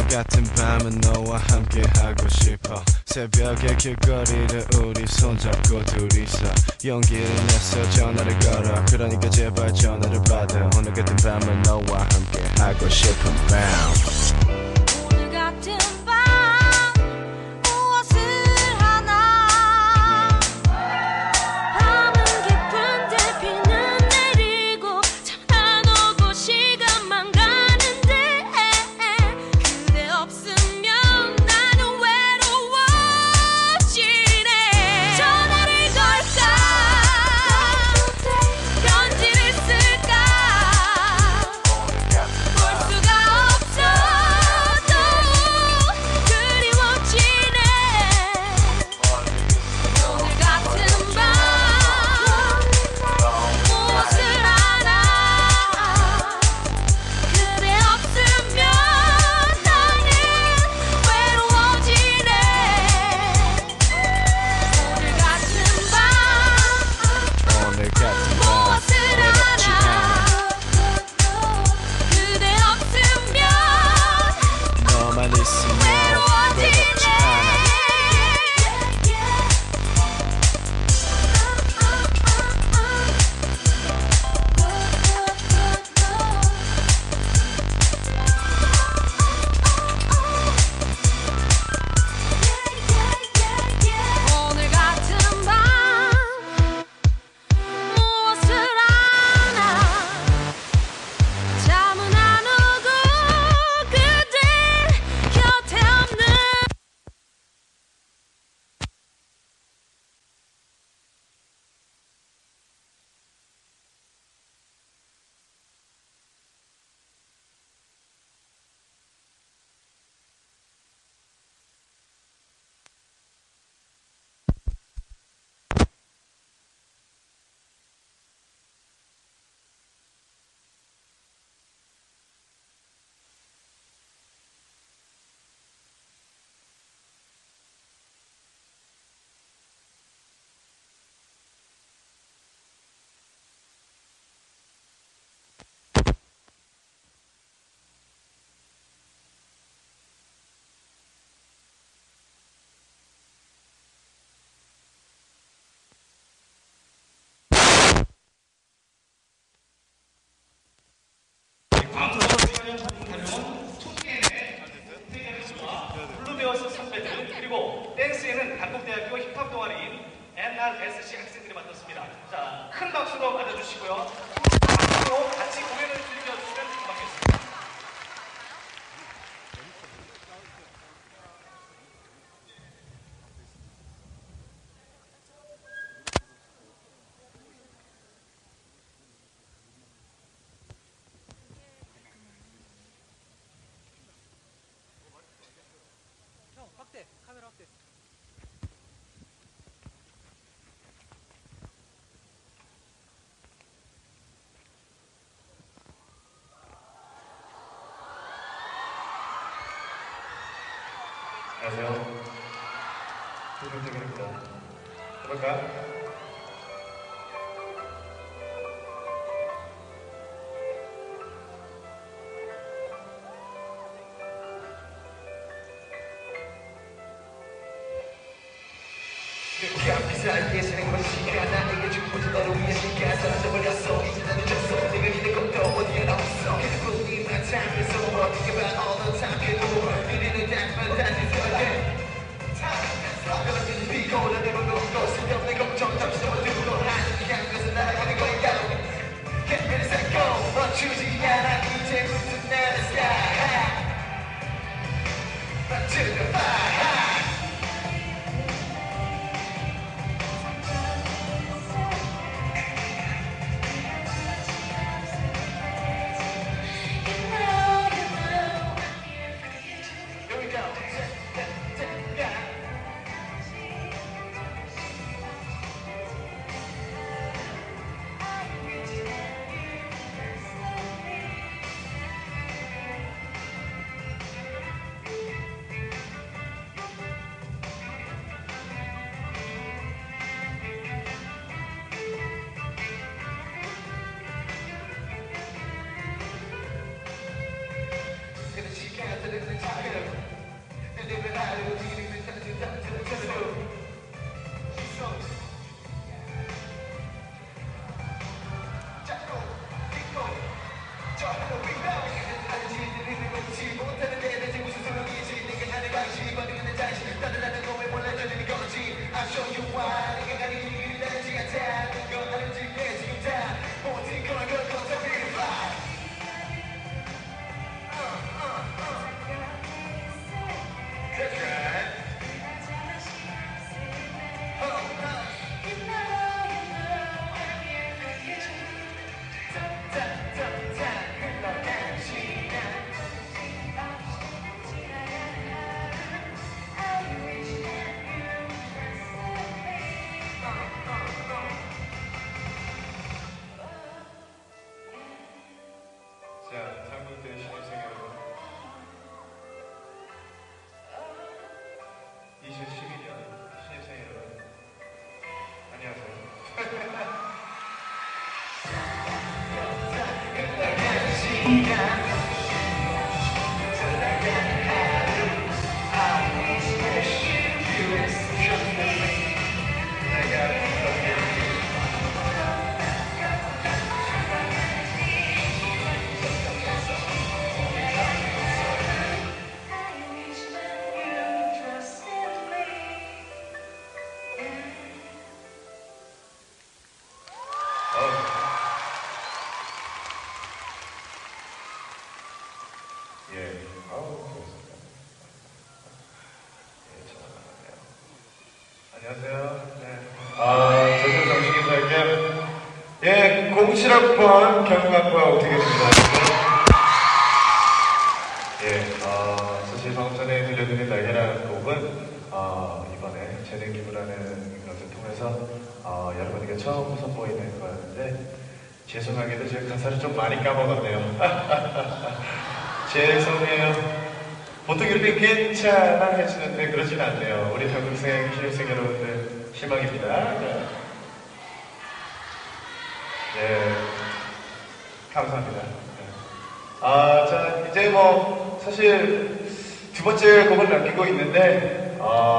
같은 밤은 너와 함께 하고 싶어 새벽의 길거리를 우리 손잡고 둘이서 용기를 내서 전화를 걸어 그러니까 제발 전화를 받아 오늘 같은 밤은 너와 함께 하고 싶은 밤 오늘 같은 밤 무엇을 하나 밤은 깊은데 비는 내리고 잠 안 오고 시간만 가는데 그대 없으면 나는 외로워지네 전화를 걸까 편지를 쓸까 볼 수가 없어도 그리워지네 오늘 같은 밤 무엇을 하나 그대 없으면 나는 외로워지네 오늘 같은 밤 오늘 같은 밤 무엇을 외롭지 않아 하나 그대 없으면 너만 있으면 외롭지 않아 오늘 같은 밤 무엇을 하나 잠은 안 오고 그대 곁에 없는 블루베어스 선배들 그리고 댄스에는 한국대학교 힙합 동아리인 NRSC 학생들이 맡았습니다. 자, 큰 박수로 맞아주시고요. 박수로 같이 공연을 즐겨주시면 고맙겠습니다. 안녕하세요. 조정석입니다. 해볼까? 앞에서 사는 것이가 나에게 주고서 너를 위해 시간 던져버렸어 이제 다 늦었어 내가 기대 것도 어디에 나왔어 Put my time is over Think about all the time get over 이리는 약만 단지 생각해 그렇게 비고 나대로 놓고 쓸데없는 걱정 잠시 접어두고 하늘이 향해서 날아가는 거야 Get ready set go 멈추지 않아 이제부터 나는 sky Back to the fire 안녕하세요. 네. 저는 정식인사할게요. 예, 07학번 경영학과 오태규입니다. 예, 사실 방금 전에 들려드린 날개라는 곡은 이번에 재능 기부라는 것을 통해서 여러분에게 처음 선보이는 거였는데 죄송하게도 제가 가사를 좀 많이 까먹었네요. 죄송해요. 보통 이렇게 괜찮아 해주는데 그러진 않네요. 우리 당국생, 신입생 여러분들 실망입니다. 네, 감사합니다. 네. 자, 이제 뭐 사실 두 번째 곡을 남기고 있는데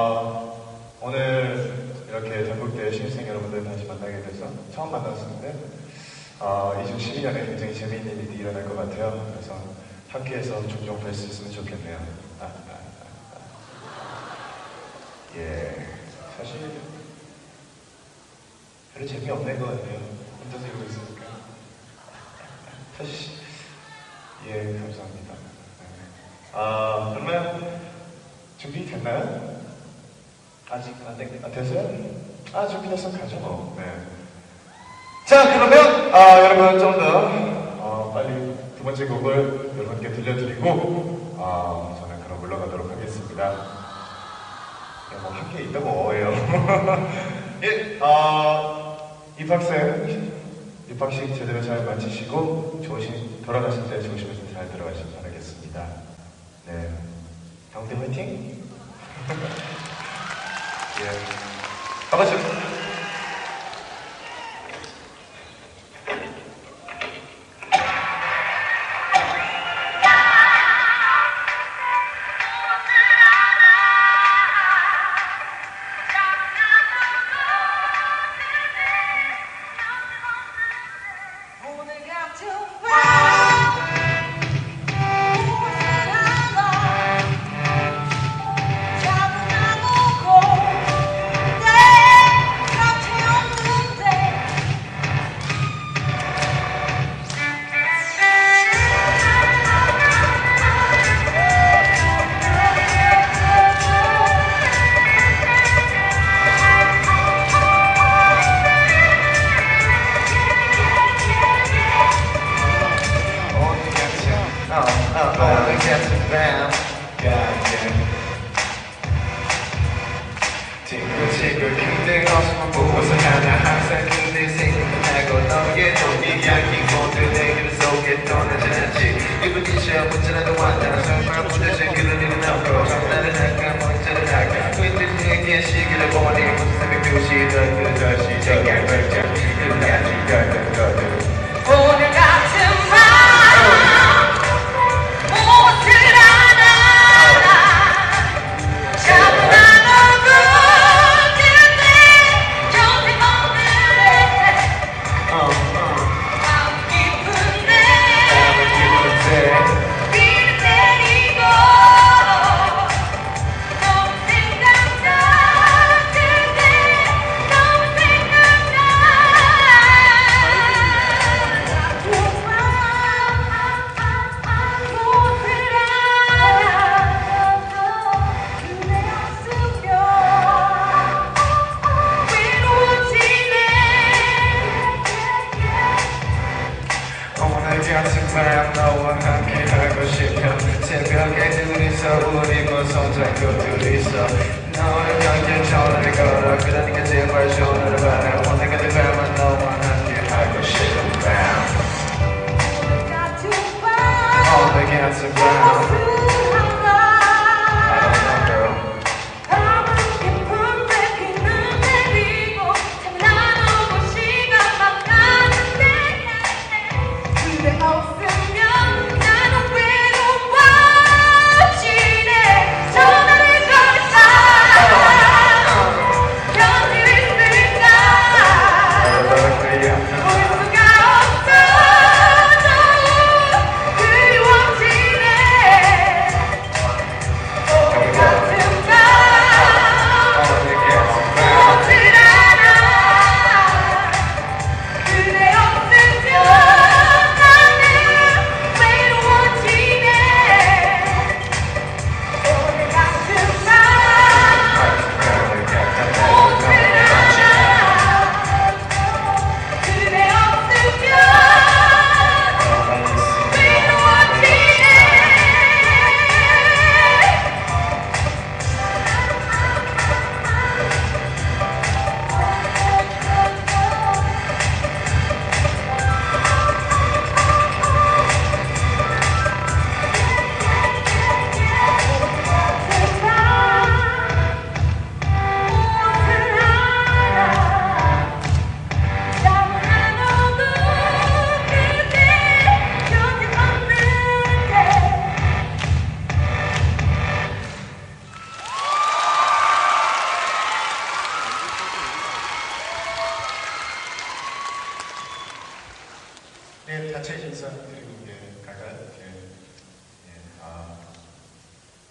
오늘 이렇게 전국대 신입생 여러분들 다시 만나게 돼서 처음 만났었는데 2012년에 굉장히 재미있는 일이 일어날 것 같아요. 그래서 함께해서 종종 뵐 수 있으면 좋겠네요. 예, 사실 별로 재미없는 것 같아요. 혼자서 이러고 있으니까. 사실 예, 감사합니다. 그러면 준비됐나요? 아직 안 됐어요? 준비됐으면 가죠 뭐. 네. 자, 그러면 여러분 좀 더 빨리 두 번째 곡을 여러분께 들려드리고 저는 그럼 물러가도록 하겠습니다. 뭐 함께 있다고 뭐예요? 예, 입학식 제대로 잘 마치시고 돌아가실 때 조심해서 잘 들어가시길 바라겠습니다. 네, 강대 화이팅! 예, 가보죠. 친구 그대 없으면 보고서 하나 항상 그대 생각나고 너의 돈이 양긴 모든 내기를 속에 떠나지 않지 기분이 시험 문제라도 왔다 정말 부대신 그런 일은 없고 장난은 할까 문제는 할까 그들에게 시기를 보니 무슨 새벽 2시 다시 저녁 발전 일어나지 덜덜덜 오늘 같은 밤 무엇을 하나 차분한 얼굴 그대 정색 멍들에 마음 깊은데 비를 때리고 너무 생각나 그대 너무 생각나 무엇을 알아 그대 없으면 외로워지네 오늘 같은 밤 너와 함께 하고 싶어 새벽에 둘이서 우리고 손잡고 둘이서 너를 연결 전화를 걸어 그러니까 제발 전화를 받아 오늘 같은 밤은 너와 함께 하고 싶은 밤 같은 밤 오늘 같은 밤 무엇을 I 알아 don't know girl 밤은 깊은데 비는 내리고 참 나누고 시간만 가는데 그대 없으면 난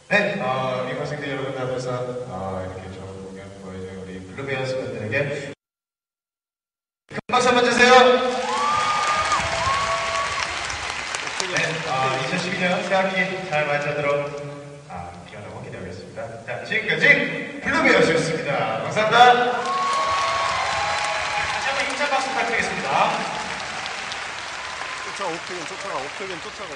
네, 미학생들 여러분 앞에서 이렇게 좋은 공연 보여준 우리 블루베어스 분들에게 큰 박수 한번 주세요. 네, 2012년 새학기 잘 맞춰도록 기원하고 기대하겠습니다. 자, 지금까지 블루베어스였습니다. 감사합니다. 다시 한번 힘찬 박수 부탁드리겠습니다. 쫓아가 옥태견 쫓아가.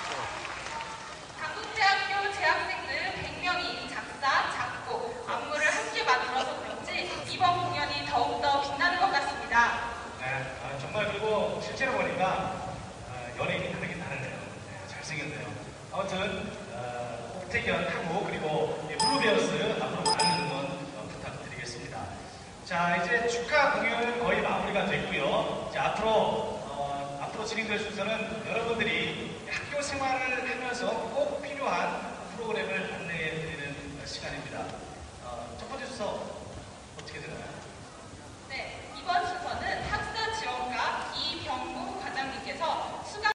강북대학교 재학생들 100명이 작사, 작곡, 안무를 함께 만들어서 그런지 이번 공연이 더욱더 빛나는 것 같습니다. 네, 정말 그리고 실제로 보니까 연예인이 다르긴 다르네요. 네, 잘생겼네요. 아무튼 옥태견 하고 그리고 블루베어스 앞으로 많은 응원 부탁드리겠습니다. 자, 이제 축하 공연은 거의 마무리가 됐고요. 이제 앞으로 진행될 순서는 여러분들